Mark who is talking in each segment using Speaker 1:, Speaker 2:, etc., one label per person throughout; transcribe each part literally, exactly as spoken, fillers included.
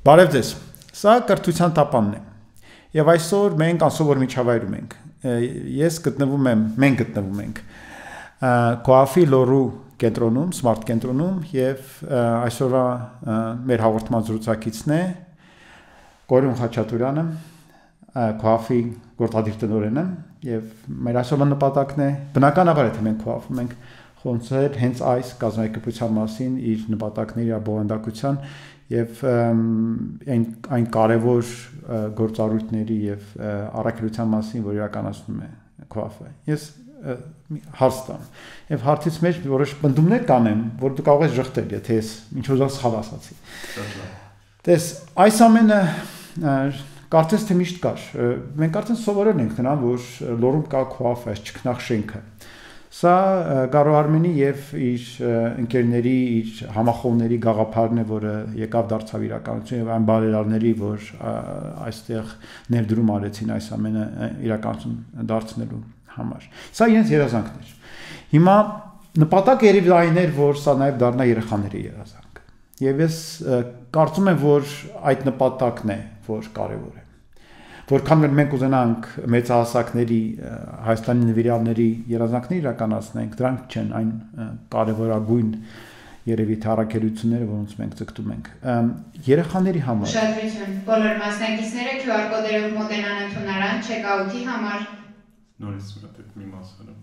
Speaker 1: Բարև ձեզ, սա կրթության տապանն է և այսօր մենք անսովոր միջավայրում ենք, ես գտնվում եմ, մենք գտնվում ենք Քոաֆի լոռու կենտրոնում, Smart կենտրոնում և այսօրվա մեր հաղորդման զրուցակիցն է Կորյուն Խաչատուրյանը, Քոաֆի գործադիր տնօրենը և մեր այսօրվա նպատակն է, բնականաբար եթե մենք Քոաֆում ենք խոսել հենց այս կազմակերպության մասին, իր նպատակների, իր բովանդակության և այն, այն կարևոր գործառույթների և առաքելության մասին, որ իրականացնում է Քոաֆը։ Ես հարց տամ և հարցից մեջ որոշ պնդումներ կանեմ, որ դու կարող ես ժխտել, եթե ես ինչ-որ սխալ ասացի։ Տես, այս ամենը կարծես թե միշտ կար։ Մենք արդեն սովորել ենք նրան, որ լոռում կա Քոաֆը, այս ճգնախ շենքը։ Սա Գարո Արմենի և իր ընկերների, իր համախոհների գաղափարն է, որը եկավ դարձավ իրականություն և այն բարերարների, որ այստեղ ներդրում արեցին այս ամենը իրականություն դարձնելու համար։ Սա իրենց երազանքն էր։ Հիմա նպատակը երևի այն էր, որ սա նաև դառնա երեխաների երազանք։ Եվ ես կարծում եմ, որ այդ նպատակն է, որ կարևոր է։ Որքան որ մենք ուզենանք մեծահասակների Հայաստանի նվիրյալների երազանքներ իրականացնենք, դրանք չեն այն կարևորագույն երևի թարակելությունները, որոնց մենք ձգտում ենք։ Երեխաների համար։
Speaker 2: Ուշադրություն, բոլոր մասնակիցները Q R կոդերով մոտենան ընդունարան չեկաութի համար։
Speaker 3: Նորից այդ մի մասը։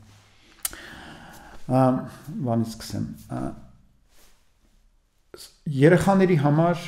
Speaker 1: Բանից սկսեմ։ Երեխաների համար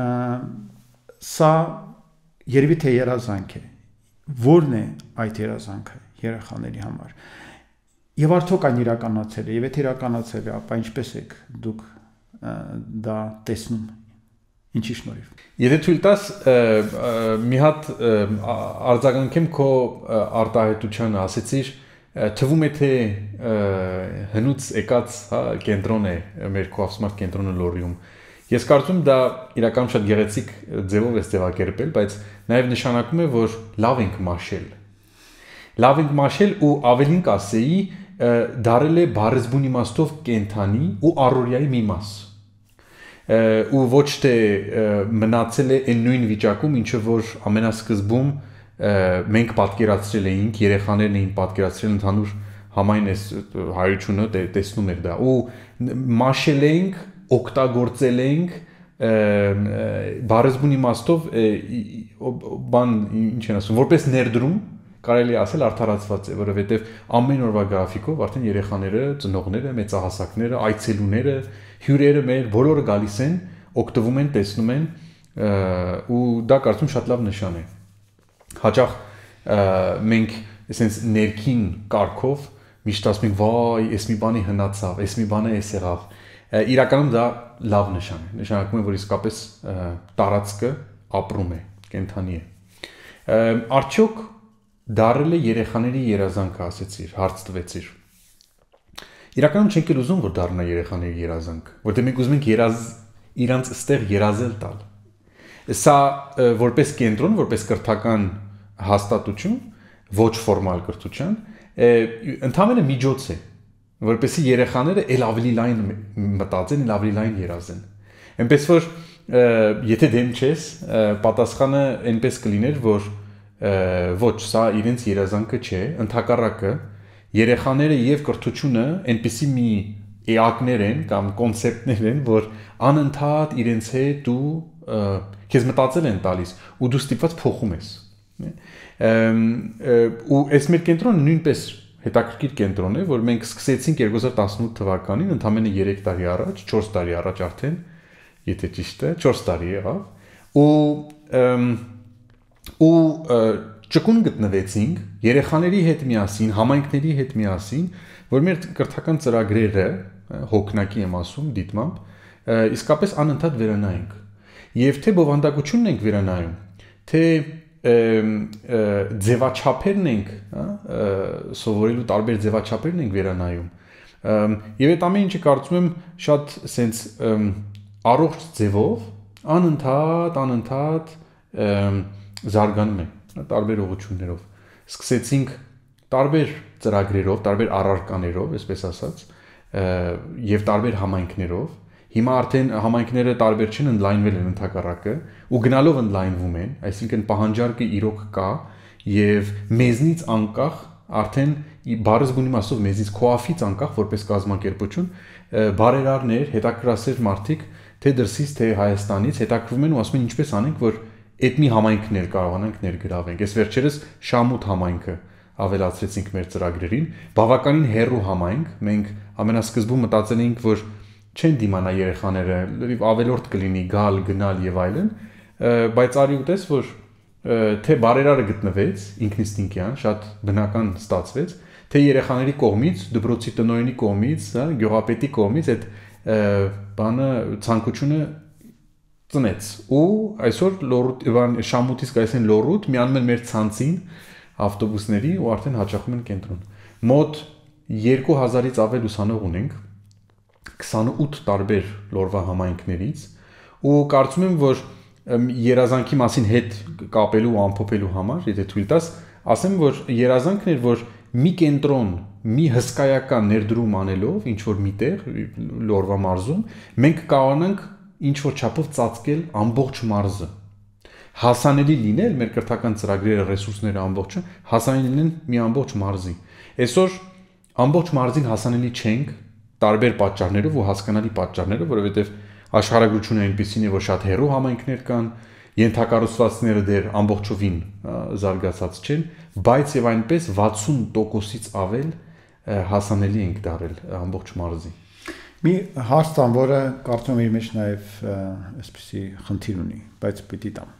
Speaker 1: սա երևի թե երազանք է, որն է այդ երազանքը երեխաների համար և արդյոք այն իրականացել է, և եթե իրականացել է, ապա ինչպես եք դուք դա տեսնում, ինչի շնորհիվ։
Speaker 3: Եթե թույլ տաս, մի հատ արձագանքեմ քո արտահայտությանը, ասեցիր, թվում է թե հնուց եկած կենտրոն է մեր Քոաֆ Smart կենտրոնը Լոռիում։ Ես կարծում դա իրականում շատ գեղեցիկ ձևով է ձևակերպել, բայց նաև նշանակում է, որ լավ ենք մաշել։ Լավ ենք մաշել ու ավելին կասեի, դարել է բառեզբուն իմաստով կենդանի ու առօրյայի մի մաս։ Ու ոչ թե մնացել է այն նույն վիճակում, ինչը որ ամենասկզբում մենք պատկերացրել էինք, երեխաներն էին պատկերացրել ընդհանուր համայն այս հայությունը տեսնում էր դա։ Ու մաշել էինք, օգտագործել ենք բառեզբուն իմաստով բան ինչ են ասում, որպես ներդրում կարելի ասել արդարացված է, որովհետև ամեն օրվա գրաֆիկով արդեն երեխաները, ծնողները, մեծահասակները, այցելուները, հյուրերը մեր բոլորը գալիս են, օգտվում են, տեսնում են ու դա կարծում շատ լավ նշան է։ Հաճախ մենք այսպես ներքին կարգով միշտ ասում ենք, վայ, այս մի բանի հնացավ, այս մի բանը էս եղավ։ Իրականում դա լավ նշան է, նշանակում է, որ իսկապես տարածքը ապրում է, կենդանի է։ Արդյոք դարել է երեխաների երազանքը, ասեցիր, հարց տվեցիր։ Իրականում չենք էլ ուզում, որ դառնա երեխաների երազանք, որտեղ մենք ուզում ենք երազ իրանց ստեղ երազել տալ։ Սա որպես կենտրոն, որպես կրթական հաստատություն, ոչ ֆորմալ կրթության, ընդհանրապես միջոց է, որպեսզի երեխաները ել ավելի լայն մտածեն, ել ավելի լայն երազեն։ Այնպես որ եթե դեմ չես, պատասխանը այնպես կլիներ, որ ոչ, սա իրենց երազանքը չէ, ընդհակառակը երեխաները եւ կրթությունը այնպիսի մի էակներ են կամ կոնցեպտներ են, որ անընդհատ իրենց հետ ու քեզ մտածել են տալիս ու դու ստիպված փոխում ես։ Ու այս մեր կենտրոնը նույնպես հետաքրքիր կենտրոն է, որ մենք սկսեցինք երկու հազար տասնութ թվականին, ընդամենը երեք տարի առաջ, չորս տարի առաջ արդեն, եթե ճիշտ է, չորս տարի եղավ, ու ու ճկուն գտնվեցինք երեխաների հետ միասին, համայնքների հետ միասին, որ մեր կրթական ծրագրերը, հոգնակի եմ ասում, դիտմամբ, իսկապես անընդհատ վերանայենք։ Եվ թե բովանդակությունն ենք վերանայում, թե ձևաչափերն ենք, սովորելու տարբեր ձևաչափերն ենք վերանայում։ Եվ այդ ամեն ինչը կարծում եմ շատ սենց առողջ ձևով անընդհատ, անընդհատ զարգանում է տարբեր ուղղություններով։ Սկսեցինք տարբեր ծրագրերով, տարբեր առարկաներով, այսպես ասած, եւ տարբեր համայնքներով, Հիմա արդեն համայնքները տարբեր չեն, ընդլայնվել են ընդհակառակը ու գնալով ընդլայնվում են, այսինքն պահանջարկը իրոք կա եւ մեզնից անկախ արդեն բառս բուն իմաստով մեզից քոաֆից անկախ որպես կազմակերպություն բարերարներ, հետաքրքրասեր մարդիկ թե դրսից թե Հայաստանից հետաքրվում են ու ասում են ինչպես անենք որ այդ մի համայնքներ կարողանանք ներգրավենք։ Այս վերջերս Շամուտ համայնքը ավելացրեցինք մեր ծրագրերին, բավականին հեռու համայնք, մենք ամենասկզբում մտածել էինք, որ չեն դիմանա երեխաները, լրիվ ավելորդ կլինի գալ, գնալ եւ այլն, բայց արի ուտես, որ թե բարերարը գտնվեց, ինքնիստինքյան, շատ բնական ստացվեց, թե երեխաների կողմից, դպրոցի տնօրենի կողմից, գյուղապետի կողմից այդ բանը ցանկությունը ծնեց ու այսօր լոռուտ Շամուտից գայսեն լոռուտ միանում են մեր ցանցին ավտոբուսների ու արդեն հաճախում են կենտրոն։ Մոտ երկու հազարից ավել ուսանող ունենք քսանութ տարբեր լորվա համայնքներից ու կարծում եմ, որ երազանքի մասին հետ կապելու ու ամփոփելու համար, եթե թույլ տաս, ասեմ, որ երազանքն էր, որ մի կենտրոն, մի հսկայական ներդրում անելով, ինչ որ միտեղ լորվա մարզում, մենք կարողանանք ինչ որ չափով ծածկել ամբողջ մարզը։ Հասանելի լինել մեր կրթական ծրագրերը, ռեսուրսները ամբողջը հասանելի լինեն մի ամբողջ մարզի։ Այսօր ամբողջ մարզին հասանելի չենք տարբեր պատճառներով ու հասկանալի պատճառներով, որովհետև աշխարհագրությունը այնպեսին է, որ շատ հեռու համայնքներ կան, ենթակառուցվածքները դեռ ամբողջովին զարգացած չեն, բայց եւ այնպես վաթսուն տոկոսից ավել հասանելի ենք դարել ամբողջ մարզի։
Speaker 1: Մի հարց տամ, որը կարծում եմ իր մեջ նաև այսպեսի խնդիր ունի, բայց պիտի տամ։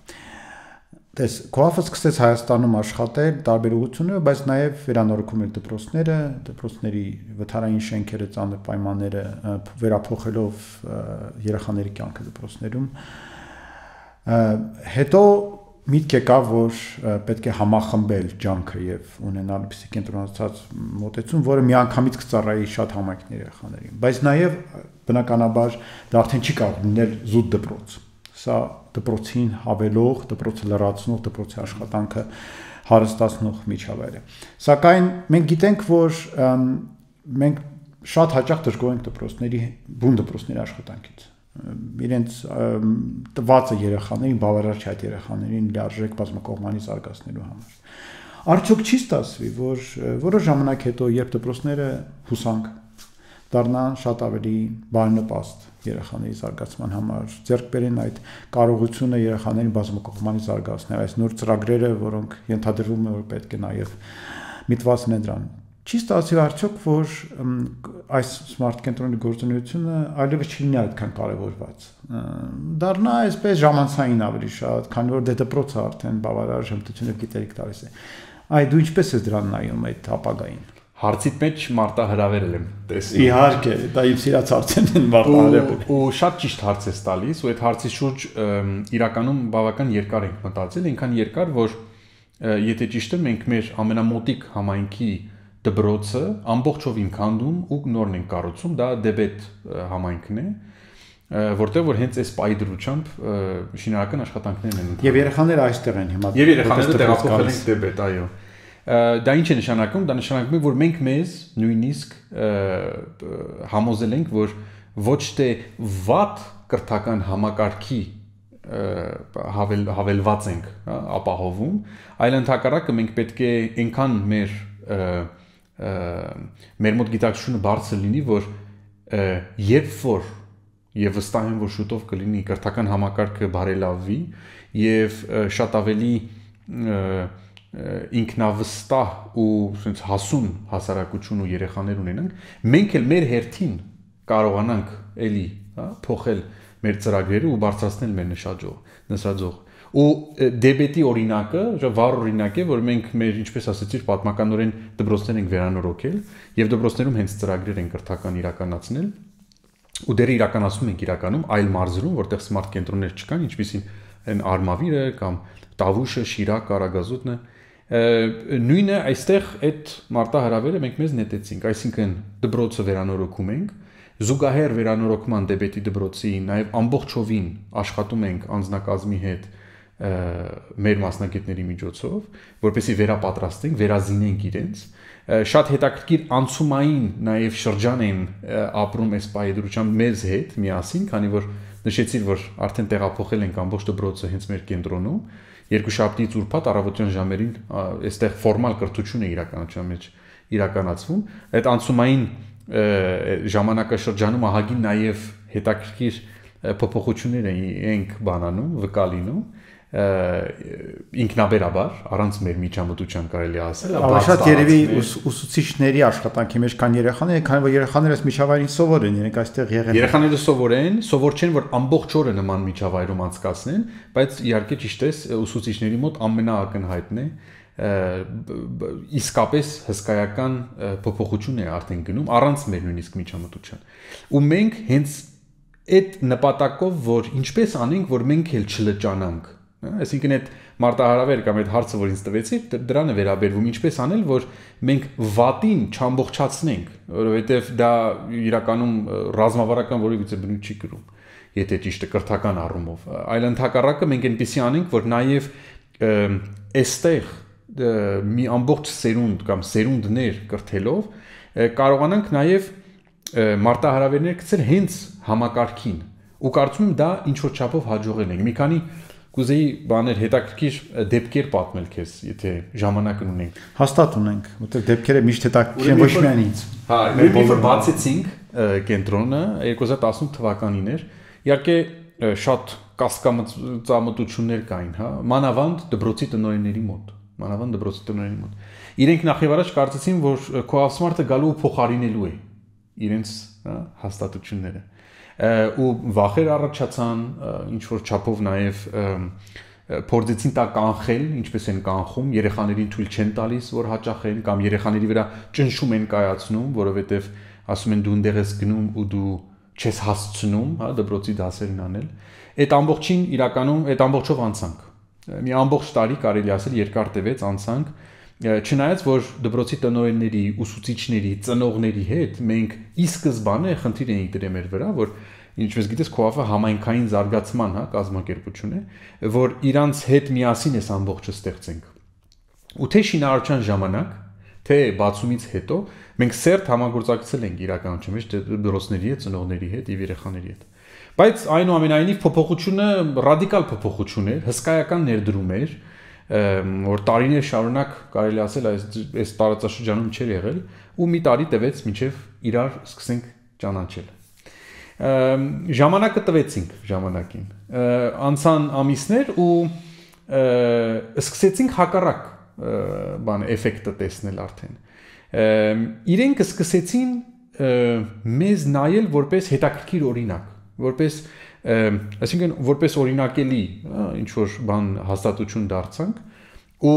Speaker 1: Տես, քոաֆը սկսեց Հայաստանում աշխատել տարբեր ուղղություններով, բայց նաև վերանորոգում էր դպրոցները, դպրոցների վթարային շենքերը, ծանր պայմանները վերափոխելով երեխաների կյանքը դպրոցներում։ Հետո միտք եկավ, որ պետք է համախմբել ջանքը եւ ունենալ այնպիսի կենտրոնացած մոտեցում, որը միանգամից կծառայի շատ համայնքների երեխաներին, բայց նաեւ բնականաբար դա արդեն չի կարող լինել զուտ դպրոց։ Սա դպրոցին հավելող, դպրոցը լրացնող, դպրոցի աշխատանքը հարստացնող միջավայր է։ Սակայն մենք գիտենք, որ մենք շատ հաճախ դժգոհ ենք դպրոցների, բուն դպրոցների աշխատանքից։ Իրենց տվածը երեխաներին, բավարար չէ այդ երեխաներին լիարժեք բազմակողմանի զարգացնելու համար։ Արդյոք չի ստացվի, որ որոշ ժամանակ հետո, երբ դպրոցները հուսանք դառնան շատ ավելի բարենպաստ երեխաների զարգացման համար, ձեռք բերեն այդ կարողությունը երեխաներին բազմակողմանի զարգացնել, այս նոր ծրագրերը, որոնք ենթադրվում է, որ պետք է նաև միտված լինեն դրան։ Չի ստացվի արդյոք, որ այս սմարթ կենտրոնի գործունեությունը այլևս չի լինի այդքան կարևորված։ Դառնա այսպես ժամանցային ավելի շատ, քանի որ դե դպրոցը արդեն բավարար հմտություն եւ գիտելիք տալիս է։ Այ դու ինչպես ես դրան նայում այդ ապագային։
Speaker 3: Հարցիդ մեջ մարտահրավերել եմ տեսնում։
Speaker 1: Իհարկե, դա իմ սիրած հարցերն են մարտահրավերել։
Speaker 3: Ու շատ ճիշտ հարց ես տալիս, ու այդ հարցի շուրջ իրականում բավական երկար ենք մտածել, այնքան երկար, որ եթե ճիշտ է, մենք մեր ամենամոտիկ համայնքի դպրոցը ամբողջովին քանդում ու նորն ենք կառուցում, դա Դեբետ համայնքն է, որտեղ որ հենց այս պայդրությամբ շինարարական աշխատանքներն են ընթանում։
Speaker 1: Եվ երեխաները այստեղ են հիմա։
Speaker 3: Եվ երեխաները տեղափոխվել են Դեբետ, այո։ Դա ինչ է նշանակում, դա նշանակում է, որ մենք մեզ նույնիսկ համոզել ենք, որ ոչ թե վատ կրթական համակարգի հավել, հավելված ենք ապահովում, այլ ընդհակառակը մենք պետք է այնքան մեր մեր մոտ գիտակցությունը բարձր լինի, որ երբ որ եւ վստահ եմ, որ շուտով կլինի կրթական համակարգը բարելավվի եւ շատ ավելի ինքնավստահ ու ասենց հասուն հասարակություն ու երեխաներ ունենանք, մենք էլ մեր հերթին կարողանանք էլի, հա, փոխել մեր ծրագրերը ու բարձրացնել մեր նշաձող, նշաձող։ Ու Դեբետի օրինակը, վառ օրինակ է, որ մենք մեր, ինչպես ասեցիր, պատմականորեն դպրոցներ ենք վերանորոգել եւ դպրոցներում հենց ծրագրեր են կրթական իրականացնել ու դեռ իրականացնում ենք իրականում այլ մարզերում, որտեղ սմարթ կենտրոններ չկան, ինչպիսին են Արմավիրը կամ Տավուշը, Շիրակը, Արագազոտն է։ Նույնը այստեղ այդ մարտահրավերը մենք մեզ նետեցինք, այսինքն դպրոցը վերանորոգում ենք, զուգահեռ վերանորոգման Դեբետի դպրոցի նաև ամբողջովին աշխատում ենք անձնակազմի հետ մեր մասնագետների միջոցով, որպեսզի վերապատրաստենք, վերազինենք իրենց։ Շատ հետաքրքիր անցումային նաև շրջան են ապրում այս պայդրությամբ մեզ հետ միասին, քանի որ նշեցիր, որ արդեն տեղափոխել ենք ամբողջ դպրոցը հենց մեր կենտրոնում, երկուշաբթիից ուրբաթ առավոտյան ժամերին այստեղ ֆորմալ կրթություն է իրականության մեջ իրականացվում։ Այդ անցումային ժամանակաշրջանում ահագին նաև հետաքրքիր փոփոխություններ ենք բանանում, վկալինում ինքնաբերաբար առանց մեր միջամտության կարելի ասել,
Speaker 1: շատ երևի ուսուցիչների աշխատանքի մեջ կան երեխաներ, քանի որ երեխաները այս միջավայրին սովոր են, իրենք այստեղ եղել են։
Speaker 3: Երեխաները սովոր են, սովոր չեն, որ ամբողջ օրը նման միջավայրում անցկացնեն, բայց իհարկե ճիշտ է, ուսուցիչների մոտ ամենաակնհայտն է իսկապես հսկայական փոփոխություն է արդեն գնում առանց մեր նույնիսկ միջամտության։ Ու մենք հենց այդ նպատակով, որ ինչպես անենք, որ մենք էլ չլճանանք, այսինքն այդ մարտահրավեր կամ այդ հարցը, որ ինձ տվեցիք, դրան է վերաբերվում, ինչպես անել, որ մենք վատին չամբողջացնենք, որովհետև դա իրականում ռազմավարական որևիցե բնույթ չի կրում, եթե ճիշտ է կրթական առումով, այլ ընդհակառակը մենք այնպեսի անենք, որ նաև այստեղ մի ամբողջ սերունդ կամ սերունդներ կրթելով կարողանանք նաև մարտահրավերներ գցել հենց համակարգին ու կարծում եմ դա ինչ որ չափով հաջողել ենք։ Մի քանի կուզեի բաներ հետաքրքիր դեպքեր պատմել քեզ, եթե ժամանակ ունենք։
Speaker 1: Հաստատ ունենք, որտեղ դեպքերը միշտ հետաքրքիր են ոչ միայն ինձ։
Speaker 3: Հա, մենք որ բացեցինք կենտրոնը երկու հազար տասնութ թվականին էր, իհարկե շատ կասկածամտություններ կային, հա, մանավանդ դպրոցի տնօրենների մոտ, մանավանդ դպրոցի տնօրենների մոտ։ Իրենք նախ եւ առաջ կարծեցին, որ Coavsmart-ը գալու ու փոխարինելու է իրենց հաստատությունները ու վախեր առաջացան, ինչ որ չափով նաև փորձեցին տա կանխել, ինչպես են կանխում, երեխաներին թույլ չեն տալիս, որ հաճախեն կամ երեխաների վրա ճնշում են կայացնում, որովհետև ասում են դու ընդեղ ես գնում ու դու չես հասցնում, հա, դպրոցի դասերն անել։ Այդ ամբողջին իրականում այդ ամբողջով անցանք։ Մի ամբողջ տարի կարելի ասել երկար տևեց անցանք, չնայած որ դպրոցի տնօրենների, ուսուցիչների, ծնողների հետ մենք ի սկզբանե խնդիր էինք դրել մեր վրա, որ ինչպես գիտես Coavsmart-ը համայնքային զարգացման, հա, կազմակերպություն է, որ իրանց հետ միասին էս ամբողջը ստեղծենք։ Ու թե շինարարության ժամանակ, թե բացումից հետո մենք սերտ համագործակցել ենք իրականության մեջ դպրոցների հետ, ծնողների հետ եւ երեխաների հետ։ Բայց այնուամենայնիվ փոփոխությունը ռադիկալ փոփոխություն էր, հսկայական ներդրում էր, որ տարիներ շարունակ կարելի ասել այս այս տարածաշրջանում չէր եղել ու մի տարի տևեց մինչև իրար սկսենք ճանաչել։ Ժամանակը տվեցինք ժամանակին։ Անցան ամիսներ ու սկսեցինք հակառակ բան էֆեկտը տեսնել արդեն։ Իրենք սկսեցին մեզ նայել որպես հետաքրքիր օրինակ, որպես այսինքն որպես օրինակելի ինչ որ բան հաստատություն դարձանք ու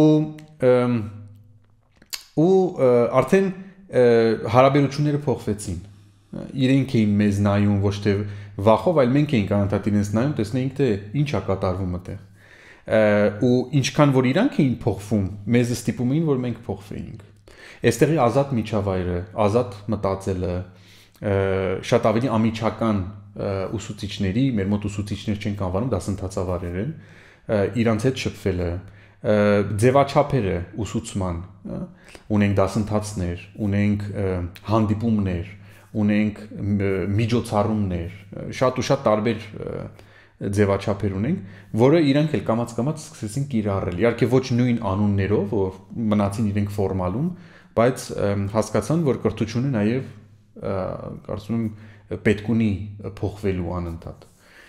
Speaker 3: ու արդեն հարաբերությունները փոխվեցին։ Իրենք էին մեզ նայում ոչ թե վախով, այլ մենք էինք անընդհատ իրենց նայում, տեսնեինք թե ինչ է կատարվում այդտեղ։ Ու ինչքան որ իրանք էին փոխվում, մեզ ստիպում էին, որ մենք փոխվեինք։ Այստեղի ազատ միջավայրը, ազատ մտածելը, շատ ավելի ամիջական ուսուցիչների, մեր մոտ ուսուցիչներ չեն կանվանում, դասընթացավարեր են, իրանց հետ շփվելը, ձևաչափերը ուսուցման, ունենք դասընթացներ, ունենք հանդիպումներ, ունենք միջոցառումներ, շատ ու շատ տարբեր ձևաչափեր ունենք, որը իրանք էլ կամաց-կամաց սկսեցին կիրառել։ Իհարկե ոչ նույն անուններով, որ մնացին իրենք ֆորմալում, բայց հասկացան, որ կրթությունը նաև կարծում եմ պետք ունի փոխվելու անընդհատ։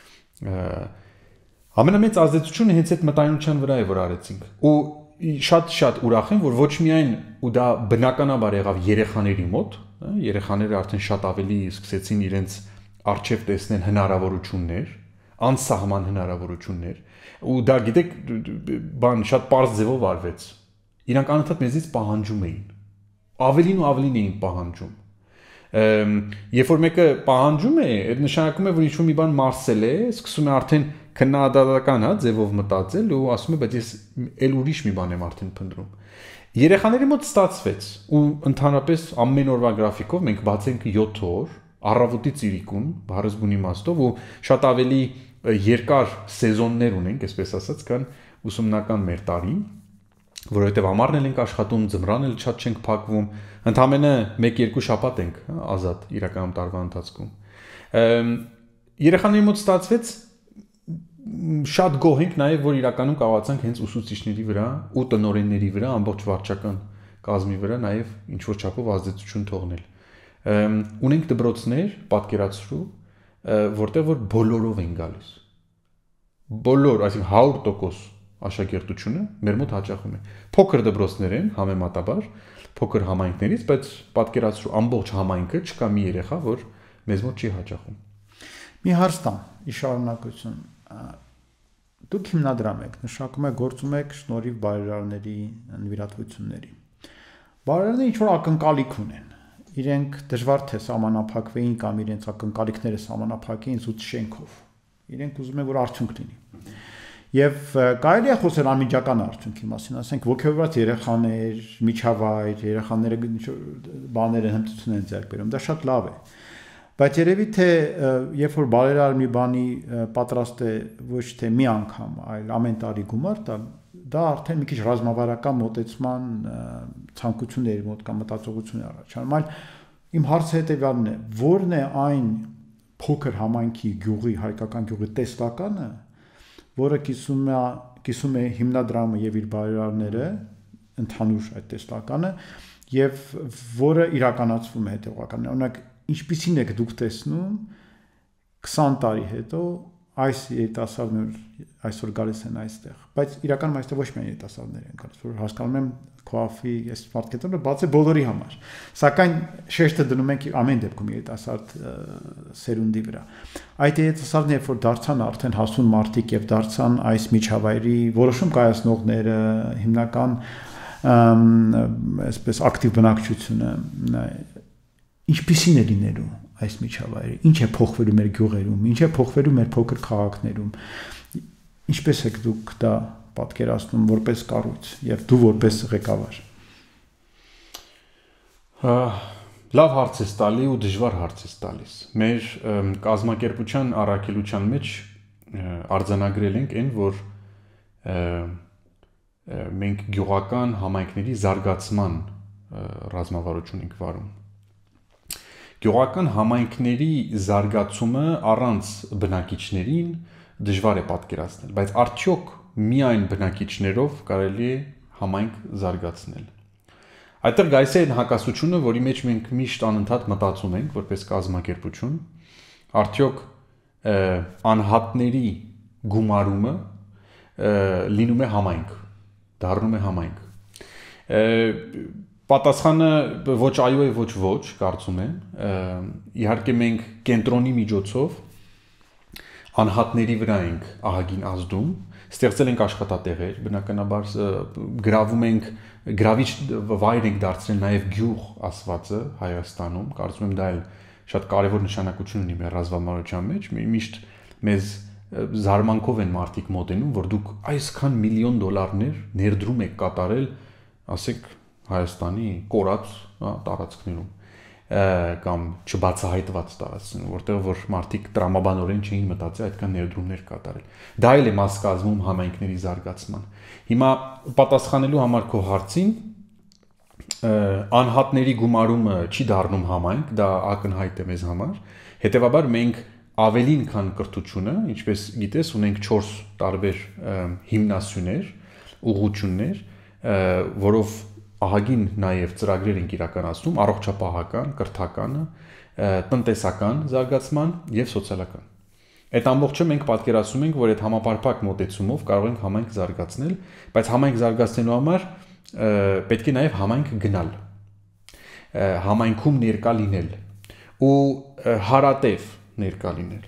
Speaker 3: Ամենամեծ ազդեցությունը հենց այդ մտայնության վրա է, որ արեցինք։ Ու շատ-շատ ուրախ եմ, որ ոչ միայն ու դա բնականաբար եղավ երեխաների մոտ, երեխաները արդեն շատ ավելի սկսեցին իրենց առջև տեսնել հնարավորություններ, անսահման հնարավորություններ, ու դա գիտեք, բան շատ པարզ ձևով արվեց։ Իրանք անընդհատ մեզից պահանջում էին։ Ավելին ու ավելին էին պահանջում։ Երբ որ մեկը պահանջում է, այդ նշանակում է, որ ինչ-որ մի բան մարսել է, սկսում է արդեն քննադատական, հա, ձևով մտածել ու ասում է, բայց ես էլ ուրիշ մի բան եմ արդեն փնտրում։ Երեխաների մոտ ստացվեց ու ընդհանրապես ամեն օրվա գրաֆիկով մենք բացենք յոթ օր, առավոտից իրիկուն, բառս բուն իմաստով ու շատ ավելի երկար սեզոններ ունենք, այսպես ասած, կան ուսումնական մեր տարին, որովհետև ամառն էլ ենք աշխատում, ձմռան էլ շատ չենք փակվում, ընդամենը մեկ-երկու շաբաթ ենք ազատ իրականում տարվա ընթացքում։ Երեխաների մոտ ստացվեց շատ գոհ ենք նաև, որ իրականում կարողացանք հենց ուսուցիչների վրա ու տնօրենների վրա, ամբողջ վարչական կազմի վրա նաև ինչ-որ չափով ազդեցություն թողնել։ Ունենք դպրոցներ, պատկերացրու, որտեղ որ բոլորով են գալիս։ Բոլոր, այսինքն հարյուր տոկոս աշակերտությունը մեր մոտ հաճախում է։ Փոքր դպրոցներ են համեմատաբար, փոքր համայնքներից, բայց պատկերացրու ամբողջ համայնքը չկա մի երեխա, որ մեզ մոտ չի հաճախում։
Speaker 1: Մի հարց տամ, ի շարունակություն։ Դուք հիմնադրամ եք, նշանակում է գործում եք շնորհիվ բարերարների նվիրատվությունների։ Բարերարները ինչ որ ակնկալիք ունեն։ Իրենք դժվար թե սահմանափակվեին կամ իրենց ակնկալիքները սահմանափակեին զուտ շենքով։ Իրենք ուզում են որ արդյունք լինի։ Եվ կարելի է խոսել անմիջական արդյունքի մասին, ասենք ոգևորված երեխաներ, միջավայր, երեխաները բաներ են հմտություն են ձեռք բերում, դա շատ լավ է։ Բայց երևի թե երբ որ բարերար մի բանի պատրաստ է ոչ թե մի անգամ, այլ ամեն տարի գումար տալ, դա արդեն մի քիչ ռազմավարական մոտեցման ցանկությունների մոտ կամ մտածողություն է առաջանում, այլ իմ հարցը հետևյալն է, ո՞րն է այն փոքր համայնքի գյուղի, հայկական գյուղի տեսլականը, որը կիսում է կիսում է հիմնադրամը եւ իր բարերարները, ընդհանուր այդ տեսլականը, եւ որը իրականացվում է հետեւական։ Օրինակ, ինչպիսին եք դուք տեսնում քսան տարի հետո այս երիտասարդներ այսօր գալիս են այստեղ, բայց իրականում այստեղ ոչ միայն երիտասարդներ են գալիս, որ հասկանում եմ Coffee այս մարքեթինգը բաց է բոլորի համար, սակայն շեշտը դնում ենք ամեն դեպքում երիտասարդ սերունդի վրա։ Այդ երիտասարդները, երբ որ դարձան արդեն հասուն մարդիկ եւ դարձան այս միջավայրի որոշում կայացնողները, հիմնական այսպես ակտիվ բնակչությունը, ինչպիսին է լինելու այս միջավայրը, ինչ է փոխվելու մեր գյուղերում, ինչ է փոխվելու մեր փոքր քաղաքներում, ինչպես եք դուք դա պատկերացնում որպես կառույց եւ դու որպես ղեկավար։
Speaker 3: Լավ հարց է տալի ու դժվար հարց է տալիս։ Մեր կազմակերպության առաքելության մեջ արձանագրել ենք այն, որ մենք գյուղական համայնքների զարգացման ռազմավարություն ենք վարում։ Գյուղական համայնքների զարգացումը առանց բնակիչներին դժվար է պատկերացնել, բայց արդյոք միայն բնակիչներով կարելի է համայնք զարգացնել։ Այդտեղ գալիս է այն հակասությունը, որի մեջ մենք միշտ անընդհատ մտածում ենք որպես կազմակերպություն, արդյոք անհատների գումարումը լինում է համայնք, դառնում է համայնք։ Պատասխանը ոչ այո է, ոչ ոչ, կարծում եմ։ Իհարկե մենք կենտրոնի միջոցով անհատների վրա ենք ահագին ազդում, ստեղծել ենք աշխատատեղեր, բնականաբար գրավում ենք, գրավիչ վայր ենք դարձրել նաև գյուղ ասվածը Հայաստանում, կարծում եմ դա էլ շատ կարևոր նշանակություն ունի մեր ռազմավարության մեջ, միշտ մեզ զարմանքով են մարդիկ մոտենում, որ դուք այսքան միլիոն դոլարներ ներդրում եք կատարել, ասենք Հայաստանի կորած տարածքներում կամ չբացահայտված տարածքներում, որտեղ որ մարդիկ տրամաբանորեն չէին մտածի այդքան ներդրումներ կատարել։ Դա էլ է մաս կազմում համայնքների զարգացման։ Հիմա պատասխանելու համար քո հարցին, անհատների գումարումը չի դառնում համայնք, դա ակնհայտ է մեզ համար։ Հետևաբար մենք ավելին քան կրթությունը, ինչպես գիտես, ունենք չորս տարբեր հիմնասյուներ, ուղղություններ, որով ահագին նաև ծրագրեր ենք իրականացնում առողջապահական, կրթական, տնտեսական զարգացման եւ սոցիալական։ Այդ ամբողջը մենք պատկերացնում ենք, որ այդ համապարփակ մոտեցումով կարող ենք համայնք զարգացնել, բայց համայնք զարգացնելու համար պետք է նաև համայնք գնալ, համայնքում ներկա լինել ու հարատև ներկա լինել։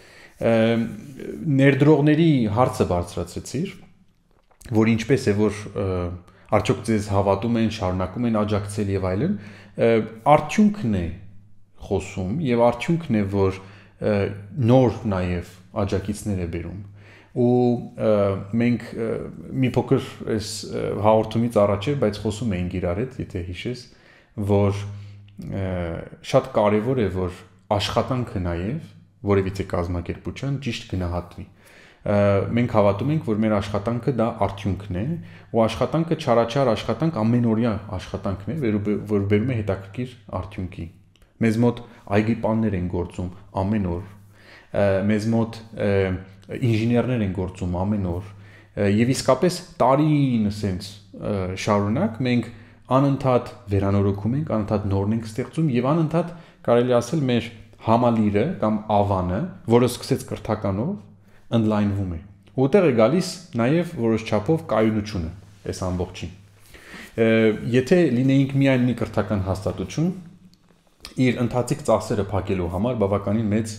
Speaker 3: Ներդրողների հարցը բարձրացրեցիր, որ ինչպես է որ արդյոք ձեզ հավատում են, շարունակում են աջակցել եւ այլն, արդյունքն է խոսում եւ արդյունքն է, որ նոր նաեւ աջակիցներ է բերում։ Ու մենք մի փոքր այս հաղորդումից առաջ է, բայց խոսում էինք իրար հետ, եթե հիշես, որ շատ կարեւոր է, որ աշխատանքը նաեւ որևիցե կազմակերպության ճիշտ գնահատվի։ Մենք հավատում ենք, որ մեր աշխատանքը դա արդյունքն է, ու աշխատանքը չարաչար աշխատանք ամենօրյա աշխատանքն է, որ բերում է հետաքրքիր արդյունքի։ Մեզ մոտ այգիպաններ են գործում ամեն օր, մեզ մոտ ինժեներներ են գործում ամեն օր, եւ իսկապես տարին ասենց շարունակ մենք անընդհատ վերանորոգում ենք, անընդհատ նորն ենք ստեղծում եւ անընդհատ կարելի ասել մեր համալիրը կամ ավանը, որը սկսեց կրթականով, ընդլայնվում է։ Ուտեղ է գալիս նաև որոշ չափով կայունությունը այս ամբողջին։ Եթե լինեինք միայն մի կրթական հաստատություն, իր ընթացիկ ծախսերը փակելու համար բավականին մեծ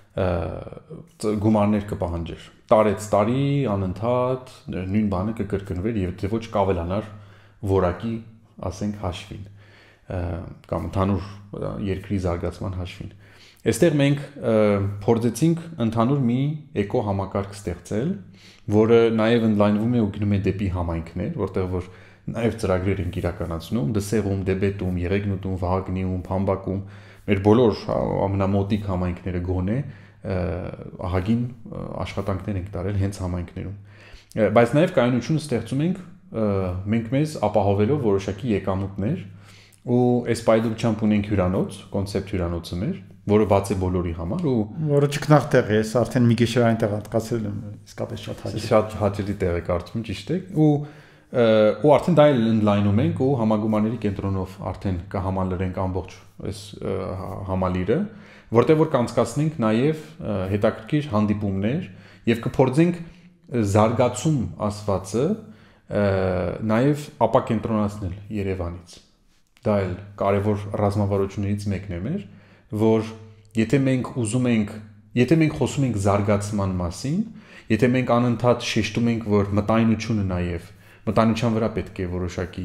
Speaker 3: գումարներ կպահանջեր։ Տարեց տարի անընդհատ նույն բանը կկրկնվեր եւ թե ոչ կավելանար որակի, ասենք, հաշվին կամ ընդհանուր երկրի զարգացման հաշվին։ Այստեղ մենք փորձեցինք ընդհանուր մի էկո համակարգ ստեղծել, որը նաև ընդլայնվում է ու գնում է դեպի համայնքներ, որտեղ որ նաև ծրագրեր ենք իրականացնում, Դսեղում, Դեբետում, Եղեգնուտում, Վահագնիում, Փամբակում, մեր բոլոր ամենամոտիկ համայնքները գոնե ահագին աշխատանքներ ենք տարել հենց համայնքներում։ Բայց նաև կայունությունը ստեղծում ենք մենք մեզ ապահովելով որոշակի եկամուտներ ու այս պայդուկությամբ ունենք հյուրանոց, կոնցեպտ հյուրանոցը մեր, որը բաց է բոլորի համար ու
Speaker 1: որը ճկնաղ տեղ է, ես արդեն մի գիշեր այնտեղ հատկացել եմ, իսկապես շատ հաճելի։
Speaker 3: Շատ հաճելի տեղ է, կարծում եմ, ճիշտ է։ Ու ու արդեն դա էլ ընդլայնում ենք ու համագումարների կենտրոնով արդեն կհամալրենք ամբողջ այս համալիրը, որտեղ որ կանցկացնենք նաև հետաքրքիր հանդիպումներ եւ կփորձենք զարգացում ասվածը նաև ապակենտրոնացնել Երևանից։ Դա էլ կարևոր ռազմավարություններից մեկն է մեր, որ եթե մենք ուզում ենք, եթե մենք խոսում ենք զարգացման մասին, եթե մենք անընդհատ շեշտում ենք, որ մտայնությունը նաև մտայնության վրա պետք է որոշակի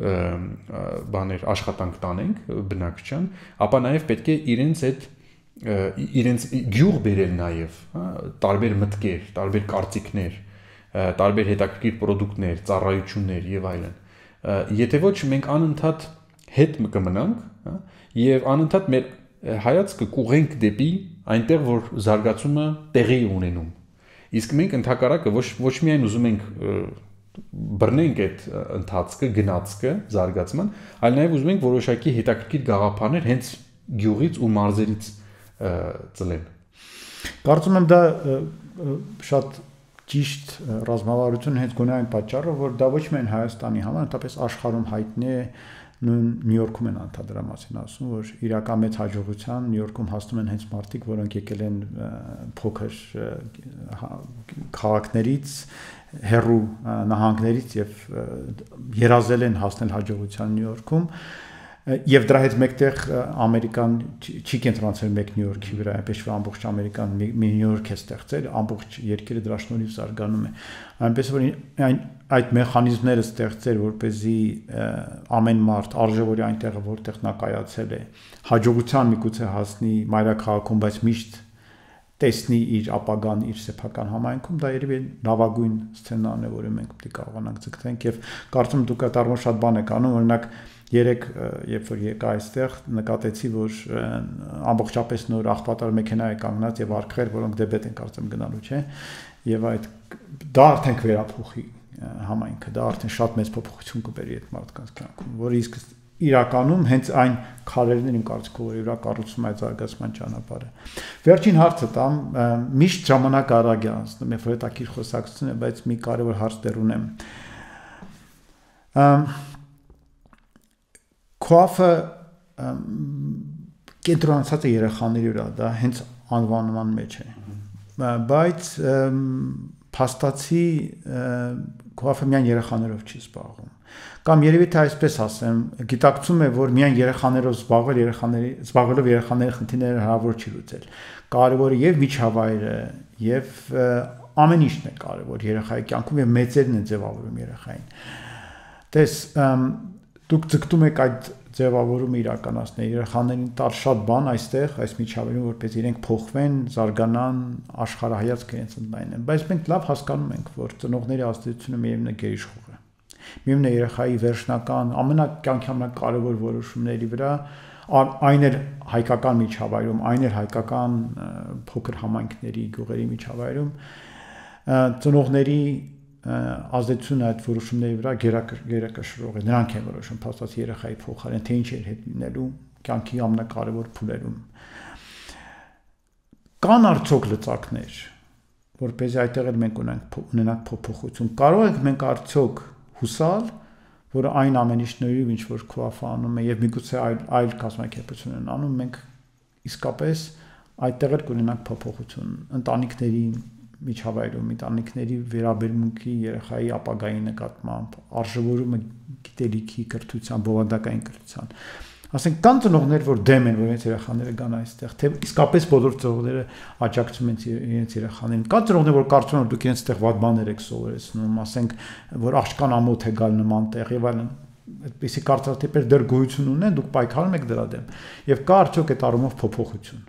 Speaker 3: բաներ աշխատանք տանենք բնակչության, ապա նաև պետք է իրենց այդ իրենց գյուղ բերել նաև, հա, տարբեր մտքեր, տարբեր կարծիքներ, տարբեր հետաքրքիր պրոդուկտներ, ծառայություններ եւ այլն։ Եթե ոչ մենք անընդհատ հետ կմնանք, հա, եւ անընդհատ մեր հայացքը կուղենք դեպի այնտեղ, որ զարգացումը տեղի է ունենում։ Իսկ մենք ընդհակառակը ոչ ոչ միայն ուզում ենք բռնենք այդ ընթացքը, գնացքը, զարգացման, այլ նաեւ ուզում ենք որոշակի հետաքրքիր գաղափարներ հենց գյուղից ու մարզերից ծլեն։
Speaker 1: Կարծում եմ դա շատ ճիշտ ռազմավարություն հենց գոնե այն պատճառով, որ դա ոչ միայն Հայաստանի համար, ընդհանրապես աշխարհում հայտնի է, նույն Նյու Յորքում են անդադար դրա մասին ասում, որ իրական մեծ հաջողության Նյու Յորքում հասնում են հենց մարդիկ, որոնք եկել են փոքր քաղաքներից, հեռու նահանգներից եւ երազել են հասնել հաջողության Նյու Յորքում։ Եվ դրա հետ մեկտեղ Ամերիկան չի կենտրոնացել մեկ Նյու Յորքի վրա, այնպես որ ամբողջ Ամերիկան մի Նյու Յորք է ստեղծել, ամբողջ երկիրը դրա շնորհիվ զարգանում է։ Այնպես որ այն այդ մեխանիզմները ստեղծել, որպեսզի ամեն մարդ արժևորի այնտեղը, որտեղ նա կայացել է, հաջողության միգուցե հասնի մայրաքաղաքում, բայց միշտ տեսնի իր ապագան, իր սեփական համայնքում, դա երևի լավագույն սցենարն է, որը մենք պետք է կարողանանք ձգտենք եւ կարծում եմ դուք այդ առումով շատ բան եք անում, օրինակ երեք երբ որ եկա այստեղ նկատեցի, որ ամբողջապես նոր աղբատար մեքենա է կանգնած եւ արքեր, որոնք դեպետ են կարծեմ գնալու, չէ՞։ Եվ այդ դա արդեն կվերափոխի համայնքը, դա արդեն շատ մեծ փոփոխություն կբերի այդ մարդկանց կյանքում, որը իսկ իրականում հենց այն քարերն են իմ կարծիքով, որ իրա կառուցում է զարգացման ճանապարհը։ Վերջին հարցը տամ, միշտ ժամանակ արագ է անցնում, երբ որ հետաքրքիր խոսակցություն է, բայց մի կարևոր հարց դեռ ունեմ։ Քոաֆը կենտրոնացած է երեխաների վրա, դա հենց անվանման մեջ է։ Բայց փաստացի քոաֆը միայն երեխաներով չի զբաղվում։ Կամ երևի թե այսպես ասեմ, գիտակցում է, որ միայն երեխաներով զբաղվել, երեխաների զբաղվելով երեխաների խնդիրները հնարավոր չի լուծել։ Կարևորը եւ միջավայրը, եւ ամեն ինչն է կարևոր երեխայի կյանքում եւ մեծերն են ձևավորում երեխային։ Տես դուք ձգտում եք այդ ձևավորումը իրականացնել, երեխաներին տալ շատ բան այստեղ, այս միջավայրում, որպես իրենք փոխվեն, զարգանան, աշխարհայացքը իրենց ընդլայնեն, բայց մենք լավ հասկանում ենք, որ ծնողների ազդեցությունը միևնույն է գերիշխող է։ Միևնույն է երեխայի վերջնական ամենակյանքի ամենակարևոր որոշումների վրա այն էր հայկական միջավայրում, այն էր հայկական փոքր համայնքների, գյուղերի միջավայրում ծնողների ազդեցությունը այդ որոշումների վրա գերակշռող է, նրանք են որոշում փաստած երեխայի փոխարեն, թե ինչ էր հետ լինելու կյանքի ամենակարևոր փուլերում։ Կան արդյոք լծակներ, որպեսզի այդտեղ էլ մենք ունենանք փոփոխություն։ Կարող ենք մենք արդյոք հուսալ, որ այն ամենի շնորհիվ, ինչ որ քուաֆը անում է եւ միգուցե այլ այլ կազմակերպություն են անում, մենք իսկապես այդտեղ էլ կունենանք փոփոխություն ընտանիքների միջավայրում, ընտանիքների վերաբերմունքի երեխայի ապագայի նկատմամբ, արժևորումը գիտելիքի, կրթության, բովանդակային կրթության։ Ասենք կան ծնողներ, որ դեմ են, որ իրենց երեխաները գան այստեղ, թե իսկապես բոլոր ծնողները աջակցում են իրենց երեխաներին։ Կան ծնողներ, որ կարծում են, որ դուք իրենց տեղ վատ բաներ եք սովորեցնում, ասենք, որ աղջկան ամոթ է գալ նման տեղ եւ այլն։ Այդպիսի կարծրատիպեր դեռ գոյություն ունեն, դուք պայքարում եք դրա դեմ։ Եվ կա արդյոք այդ առումով փոփոխություն։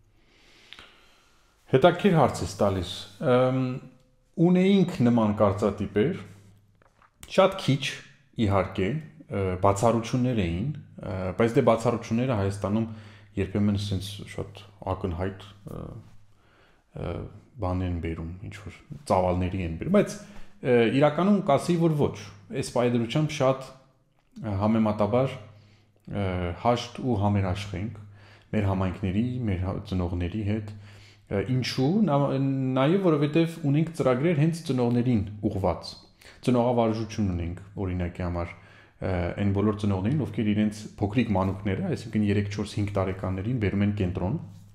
Speaker 3: Հետաքրքիր հարց է տալիս։ Ունեինք նման կարծրատիպեր, շատ քիչ իհարկե, բացառություններ էին, բայց դե բացառությունները Հայաստանում երբեմն sense շատ ակնհայտ բան են բերում, ինչ որ ծավալների են բերում, բայց իրականում կասի, որ ոչ, այս պայդրությամբ շատ համեմատաբար հաշտ ու համերաշխ ենք մեր համայնքների, մեր ծնողների հետ, ինչու, նաև որովհետև ունենք ծրագրեր հենց ծնողներին ուղղված, ծնողավարժություն ունենք, օրինակի համար այն բոլոր ծնողներին, ովքեր իրենց փոքրիկ մանուկները, այսինքն երեք, չորս, հինգ տարեկաններին բերում են կենտրոն,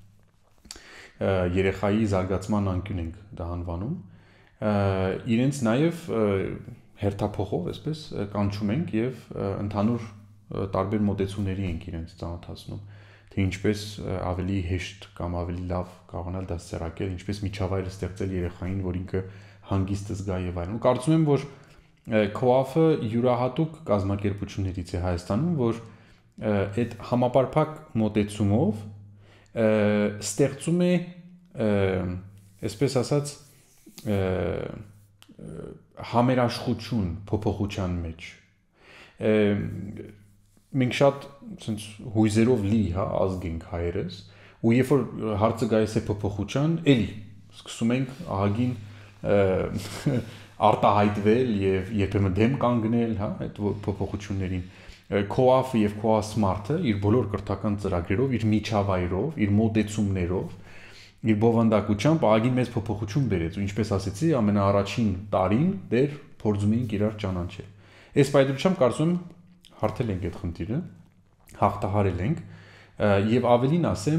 Speaker 3: երեխայի զարգացման անկյուն ենք դա անվանում, իրենց նաև հերթափոխով, այսպես կանչում ենք եւ ընդհանուր տարբեր մոտեցումների ենք իրենց ծանոթացնում, թե ինչպես ավելի հեշտ կամ ավելի լավ կարողանալ դասերակել, ինչպես միջավայր ստեղծել երեխային, որ ինքը հանգիստ զգա եւ այլն։ Կարծում եմ, որ քուաֆը յուրահատուկ կազմակերպություններից է Հայաստանում, որ այդ համապարփակ մոտեցումով ստեղծում է, այսպես ասած, համերաշխություն փոփոխության մեջ։ Մենք շատ sense հույզերով լի, հա, ազգ ենք հայերս, ու երբ որ հարցը գալիս է փոփոխության, էլի սկսում ենք ահագին արտահայտվել եւ երբեմն դեմ կանգնել, հա, այդ փոփոխություններին։ Քոաֆը եւ Քոասմարտը իր բոլոր կրթական ծրագրերով, իր միջավայրով, իր մոտեցումներով, իր բովանդակությամբ ահագին մեծ փոփոխություն բերեց, ու ինչպես ասեցի, ամենաառաջին տարին դեռ փորձում էինք իրար ճանաչել։ Այս պայմանությամբ կարծում եմ հարթել ենք այդ խնդիրը, հաղթահարել ենք եւ ավելին ասեմ,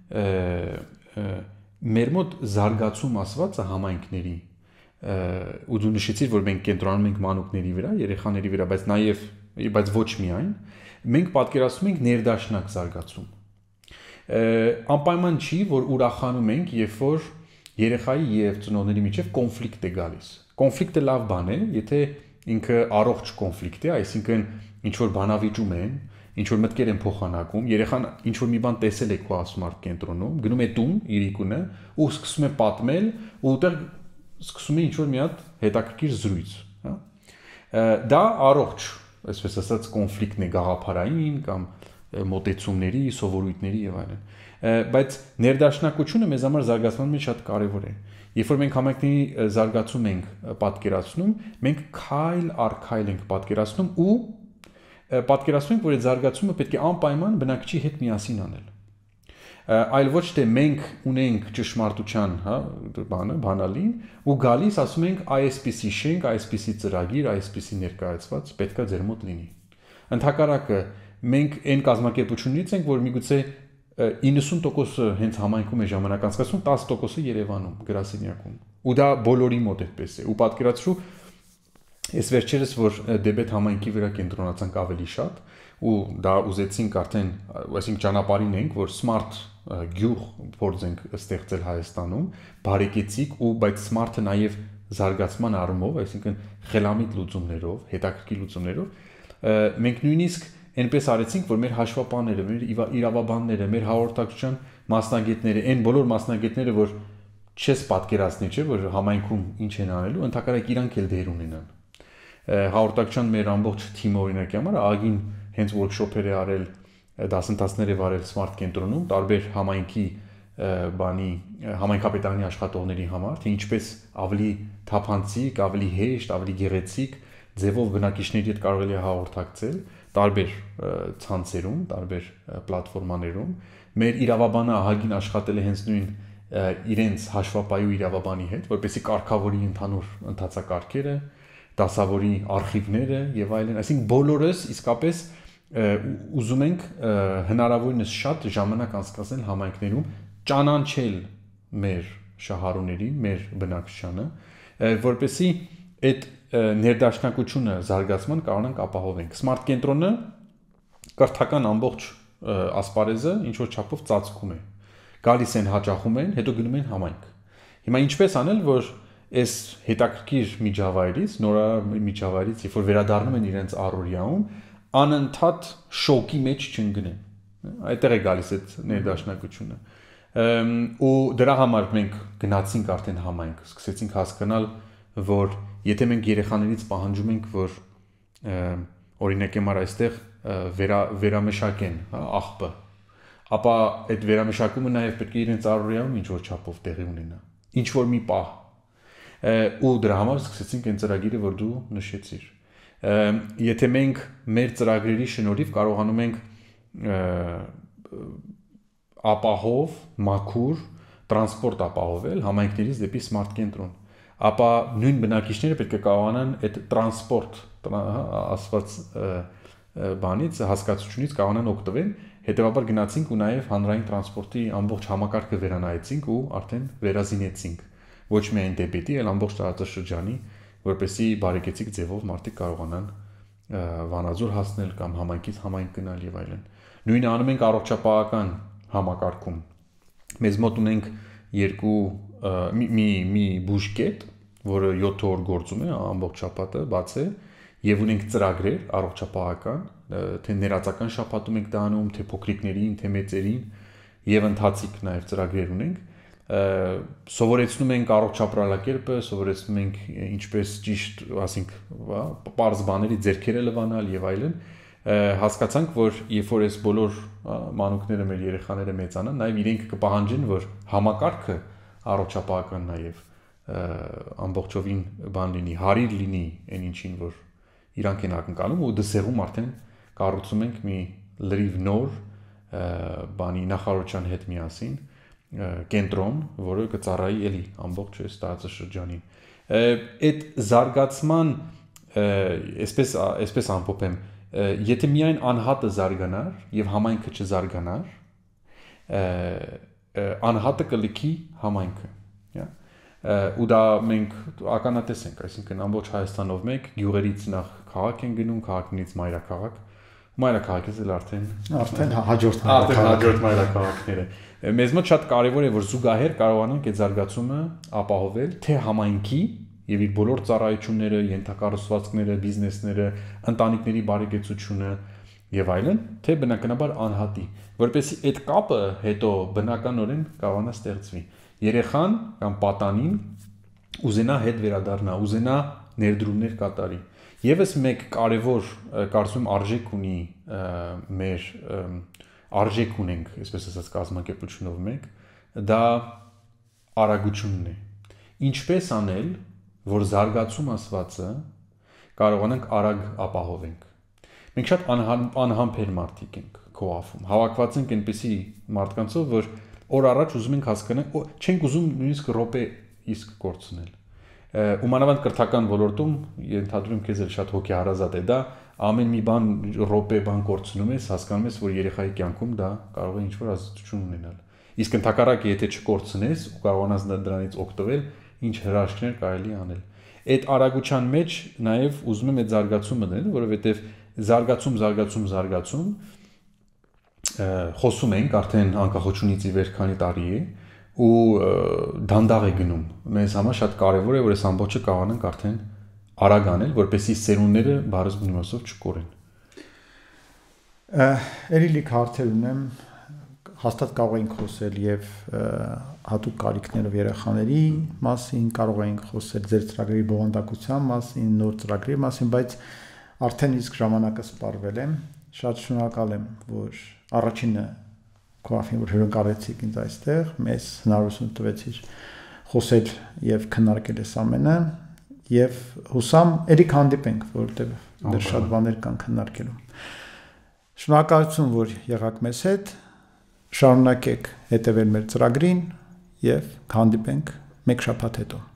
Speaker 3: մեր մոտ զարգացում ասվածը համայնքների ու դու նշեցիր, որ մենք կենտրոնանում ենք մանուկների վրա, երեխաների վրա, բայց նաեւ բայց ոչ միայն, մենք պատկերացնում ենք ներդաշնակ զարգացում։ Անպայման չի, որ ուրախանում ենք, երբ որ երեխայի եւ ծնողների միջեւ կոնֆլիկտ է գալիս։ Կոնֆլիկտը լավ բան է, եթե ինքը առողջ կոնֆլիկտ է, այսինքն ինչ որ բանավիճում են, ինչ որ մտքեր են փոխանակում, երեխան ինչ որ մի բան տեսել է Քոասմարտ կենտրոնում, գնում է տուն, իրիկունը, ու սկսում է պատմել, ու ուտեղ սկսում է ինչ որ մի հատ հետաքրքիր զրույց, հա։ Դա առողջ, այսպես ասած, կոնֆլիկտն է գաղափարային կամ մոտեցումների, սովորույթների եւ այլն։ Բայց ներդաշնակությունը մեզ համար զարգացման մեջ շատ կարեւոր է։ Երբ որ մենք համայնքների զարգացում ենք պատկերացնում, մենք քայլ առ քայլ ենք պատկերացնում ու պատկերացնում ենք, որ այդ զարգացումը պետք է անպայման բնակչի հետ միասին անել։ Այլ ոչ թե մենք ունենք ճշմարտության, հա, բանը, բանալին, ու գալիս ասում ենք այսպիսի շենք, այսպիսի ծրագիր, այսպիսի ներկայացված պետքա ձեր մոտ լինի։ Ընդհակառակը մենք այն կազմակերպություններից ենք, որ միգուցե իննսուն տոկոսը հենց համայնքում է ժամանակ անցկացնում, տասը տոկոսը Երևանում, գրասենյակում։ Ու դա բոլորի մոտ այդպես է։ Ու պատկերացրու, այս վերջերս որ դեբետ համայնքի վրա կենտրոնացանք ավելի շատ, ու դա ուզեցինք արդեն, այսինքն ճանապարհին ենք, որ smart գյուղ փորձենք ստեղծել Հայաստանում, բարեկեցիկ ու բայց smart-ը նաև զարգացման առումով, այսինքն խելամիտ լուծումներով, հետաքրքիր լուծումներով, մենք նույնիսկ այնպես արեցինք, որ մեր հաշվապանները, մեր իրավաբանները, մեր հաղորդակցության մասնագետները, այն բոլոր մասնագետները, որ չես պատկերացնի, չէ, որ համայնքում ինչ են անելու, ընդհակառակ իրանք էլ դեր ունենան։ Հաղորդակցության մեր ամբողջ թիմը օրինակի համար ագին հենց workshop-եր է արել դասընթացներ է վարել Smart կենտրոնում, տարբեր համայնքի բանի համայնքապետարանի աշխատողների համար, թե ինչպես ավելի թափանցիկ, ավելի հեշտ, ավելի գեղեցիկ ձևով բնակիչների հետ կարելի է հաղորդակցել տարբեր ցանցերում, տարբեր պլատֆորմաներում։ Մեր իրավաբանը ահագին աշխատել է հենց նույն իրենց հաշվապայու իրավաբանի հետ, որպեսզի կարգավորի ընդհանուր ընթացակարգերը, դասավորի արխիվները եւ այլն, այսինքն բոլորս իսկապես ուզում ենք հնարավորինս շատ ժամանակ անցկացնել համայնքներում, ճանաչել մեր շահառուներին, մեր բնակչությանը, որպեսզի այդ ներդաշնակությունը զարգացման կարողանանք ապահովենք։ Smart կենտրոնը կրթական ամբողջ ասպարեզը ինչ որ չափով ծածկում է։ Գալիս են, հաճախում են, հետո գնում են համայնք։ Հիմա ինչպես անել, որ այս հետաքրքիր միջավայրից, նորարար միջավայրից, երբ որ վերադառնում են իրենց առօրյաում, անընդհատ շոկի մեջ չընկնեն։ Այդտեղ է գալիս այդ ներդաշնակությունը։ Ու դրա համար մենք գնացինք արդեն համայնք, սկսեցինք հասկանալ, որ եթե մենք երեխաներից պահանջում ենք, որ օրինակ եմար այստեղ վերա, վերամշակեն, հա, աղբը, ապա այդ վերամշակումը նաև պետք է իրենց առօրյայում ինչ որ չափով տեղի ունենա։ Ինչ որ մի պահ։ Ու դրա համար սկսեցինք այն ծրագիրը, որ դու նշեցիր։ Եթե մենք մեր ծրագրերի շնորհիվ կարողանում ենք ապահով, մաքուր տրանսպորտ ապահովել համայնքներից դեպի Smart կենտրոն, ապա նույն բնակիչները պետք է կարողանան այդ տրանսպորտ ասված բանից, հասկացությունից կարողանան օգտվել, հետևաբար գնացինք ու նաև հանրային տրանսպորտի ամբողջ համակարգը վերանայեցինք ու արդեն վերազինեցինք, ոչ միայն դեպետի, այլ ամբողջ տարածաշրջանի, որպեսզի բարեկեցիկ ձևով մարդիկ կարողանան Վանաձոր հասնել կամ համայնքից համայնք գնալ եւ այլն։ Նույնը անում ենք առողջապահական համակարգում։ Մեզ մոտ ունենք երկու մի մի բուժկետ, որը յոթ օր գործում է, ամբողջ շաբաթը բաց է, եւ ունենք ծրագրեր առողջապահական, թե ներածական շաբաթում ենք դա անում, թե փոքրիկներին, թե մեծերին, եւ ընթացիկ նաեւ ծրագրեր ունենք։ Սովորեցնում ենք առողջապահակերպը, սովորեցնում ենք ինչպես ճիշտ, ասենք, պարզ բաների ձեռքերը լվանալ եւ այլն։ Հասկացանք, որ երբ որ այս բոլոր մանուկները, մեր երեխաները մեծանան, նաեւ իրենք կպահանջեն, որ համակարգը առողջապահական նաեւ ամբողջովին բան լինի, հարիր լինի այն ինչին, որ իրանք են ակնկալում, ու դսեղում արդեն կառուցում ենք մի լրիվ նոր բանի նախարարության հետ միասին կենտրոն, որը կծառայի էլի ամբողջ այս տարածաշրջանին։ Այդ զարգացման, այսպես այսպես ամփոփեմ, եթե միայն անհատը զարգանար եւ համայնքը չզարգանար, անհատը կլքի համայնքը, հա։ Ու դա մենք ականատես ենք, այսինքն ամբողջ Հայաստանով մեկ գյուղերից նախ քաղաք են գնում, քաղաքներից մայրաքաղաք, մայրաքաղաքից էլ արդեն
Speaker 1: արդեն հաջորդ
Speaker 3: արդեն հաջորդ մայրաքաղաքները։ Մեզ մոտ շատ կարևոր է, որ զուգահեռ կարողանանք այդ զարգացումը ապահովել թե համայնքի եւ իր բոլոր ծառայությունները, ենթակառուցվածքները, բիզնեսները, ընտանիքների բարեկեցությունը եւ այլն, թե բնականաբար անհատի, որպեսզի այդ կապը հետո բնականորեն կարողանա ստեղծվի։ Երեխան կամ պատանին ուզենա հետ վերադառնա, ուզենա ներդրումներ կատարի։ Եվս մեկ կարևոր կարծում արժեք ունի մեր արժեք ունենք, այսպես ասած կազմակերպությունով մեկ, դա արագությունն է։ Ինչպես անել, որ զարգացում ասվածը կարողանանք արագ ապահովենք։ Մենք շատ անհամբեր մարդիկ ենք քո աֆում։ Հավաքված ենք այնպիսի մարդկանցով, որ օր առաջ ուզում ենք հասկանալ, չենք ուզում նույնիսկ րոպե իսկ կորցնել։ Ու մանավանդ կրթական ոլորտում ենթադրում քեզ էլ շատ հոգեհարազատ է դա, ամեն մի բան րոպե բան կորցնում ես, հասկանում ես, որ երեխայի կյանքում դա կարող է ինչ-որ ազդեցություն ունենալ։ Իսկ ընդհակառակը, եթե չկորցնես ու կարողանաս դրանից օգտվել, ինչ հրաշքներ կարելի անել։ Այդ արագության մեջ նաև ուզում եմ այդ զարգացումը դնել, որովհետև զարգացում, զարգացում, զարգացում խոսում ենք արդեն անկախությունից ի վեր քանի տարի է ու դանդաղ է գնում։ Մեզ համար շատ կարևոր է, որ այս ամբողջը կարողանանք արդեն արագ անել, որպեսզի սերունդները բարձր իմաստով չկորեն։
Speaker 1: Էլի քարտեր ունեմ, հաստատ կարող ենք խոսել եւ հատուկ կարիքներով երեխաների մասին, կարող ենք խոսել ձեր ծրագրի բովանդակության մասին, նոր ծրագրի մասին, բայց արդեն իսկ ժամանակը սպառվել է։ Շատ շնորհակալ եմ, որ առաջինը կոաֆին որ հյուրընկալեցիք ինձ այստեղ, մեզ հնարավորություն տվեցիր խոսել եւ քննարկել այս ամենը եւ հուսամ երի կհանդիպենք, որովհետեւ դեռ շատ բաներ կան քննարկելու։ Շնորհակալություն, որ եղաք մեզ հետ, շարունակեք հետևել մեր ծրագրին եւ կհանդիպենք մեկ շաբաթ հետո։